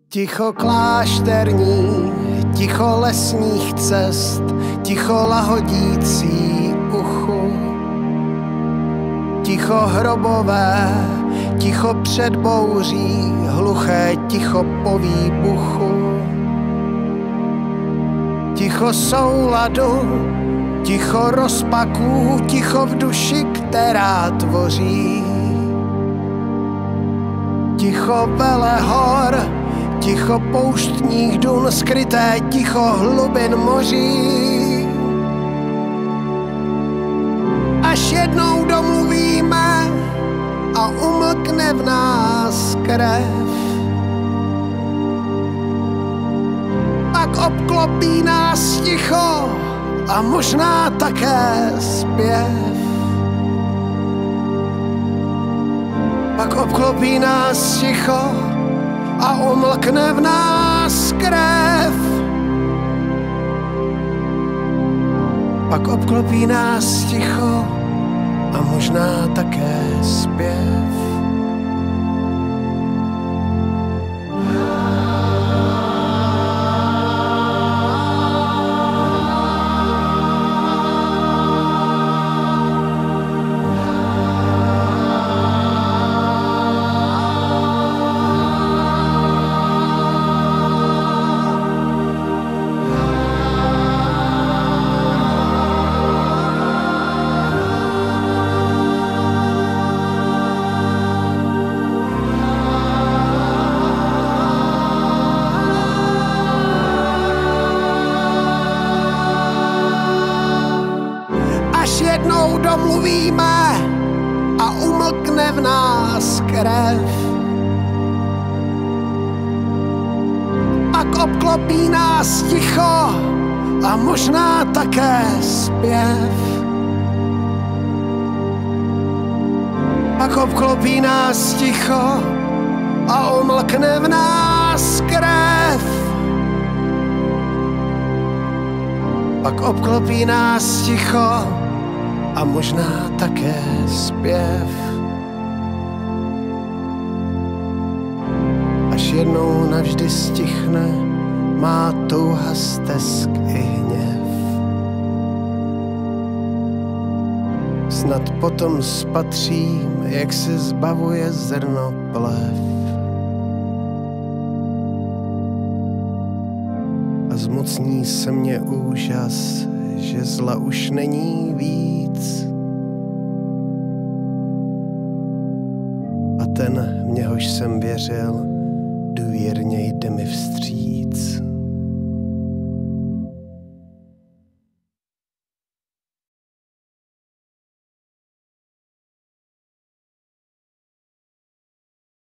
Ticho klášterní, ticho lesních cest, ticho lahodící uchu. Ticho hrobové, ticho před bouří, hluché ticho po výbuchu. Ticho souladu, ticho rozpaků, ticho v duši, která tvoří. Ticho velehor, ticho pouštních dun, skryté ticho hlubin moří. Až jednou domluvíme a umlkne v nás krev, pak obklopí nás ticho a možná také zpěv. Pak obklopí nás ticho a umlkne v nás krev. Pak obklopí nás ticho a možná také zpěv. Jednou domluvíme a umlkne v nás krev. Pak obklopí nás ticho a možná také zpěv. Pak obklopí nás ticho a umlkne v nás krev. Pak obklopí nás ticho a možná také zpěv. Až jednou navždy stichne má touha, stesk i hněv. Snad potom spatřím, jak se zbavuje zrno plev. A zmocní se mě úžas, že zla už není víc. A ten, v něhož jsem věřil, důvěrně jde mi vstříc.